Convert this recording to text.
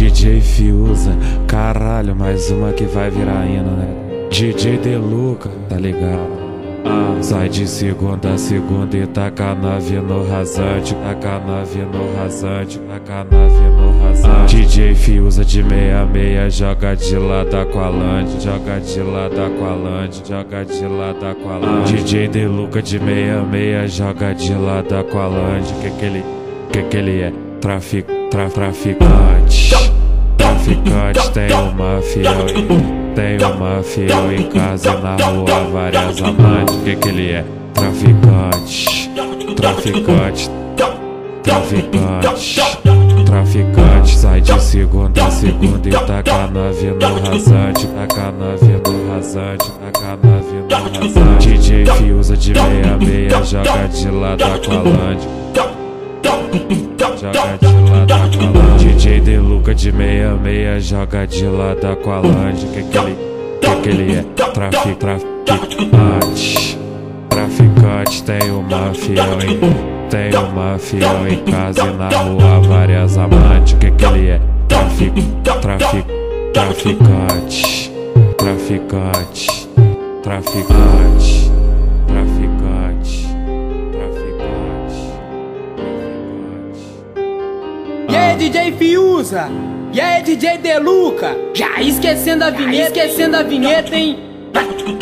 DJ Fiuza, caralho, mais uma que vai virar hino, né? DJ Deluca, tá ligado? Sai de segunda a segunda e taca a nave no rasante, taca a nave no rasante, taca a nave no rasante. DJ Fiuza de 66 joga de lado Aqualante, joga de lado Aqualante, joga de lado Aqualante. DJ Deluca de 66 joga de lado Aqualante. Que ele é? Traficante. Traficante, tem uma fiel. Tem uma fiel em casa e na rua várias amantes. Que ele é? Traficante. Traficante, sai de segunda a segunda e taca a nave no rasante, taca a nave no rasante, taca a nave no rasante. DJ Fiuza de 66 joga de lado Aqualante, joga de lado Aqualante. DJ Deluca de 66 joga de lado Aqualante. Que ele é? Traficante, tem uma fiel em casa e na rua várias amantes. Que ele é? Traficante. E aí, DJ Fiuza? E aí, DJ Deluca? Já esquecendo a vinheta, hein?